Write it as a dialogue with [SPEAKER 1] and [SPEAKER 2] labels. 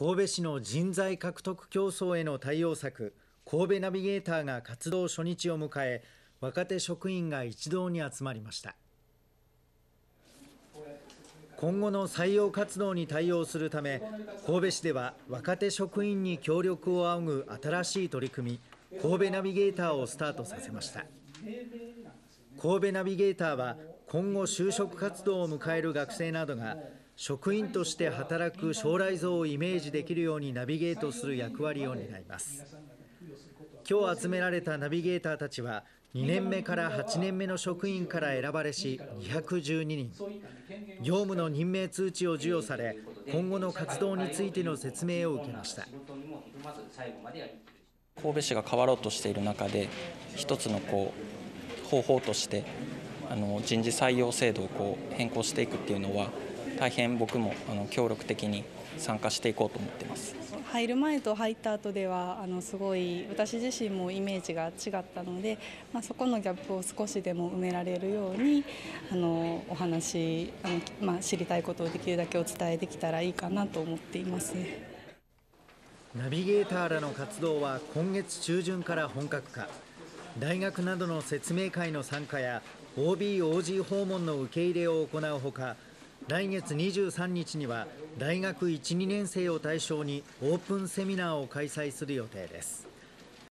[SPEAKER 1] 神戸市の人材獲得競争への対応策、神戸ナビゲーターが活動初日を迎え、若手職員が一堂に集まりました。今後の採用活動に対応するため、神戸市では若手職員に協力を仰ぐ新しい取り組み、神戸ナビゲーターをスタートさせました。神戸ナビゲーターは今後就職活動を迎える学生などが職員として働く将来像をイメージできるようにナビゲートする役割を担います。今日集められたナビゲーターたちは2年目から8年目の職員から選ばれし212人、業務の任命通知を授与され、今後の活動についての説明を受けました。
[SPEAKER 2] 神戸市が変わろうとしている中で、一つの方法として人事採用制度を変更していくっていうのは、大変僕も協力的に参加していこうと思っています。
[SPEAKER 3] 入る前と入った後ではすごい私自身もイメージが違ったので、そこのギャップを少しでも埋められるようにお話知りたいことをできるだけお伝えできたらいいかなと思っています。
[SPEAKER 1] ナビゲーターらの活動は今月中旬から本格化。大学などの説明会の参加や OB/OG 訪問の受け入れを行うほか、来月23日には大学1、2年生を対象にオープンセミナーを開催する予定です。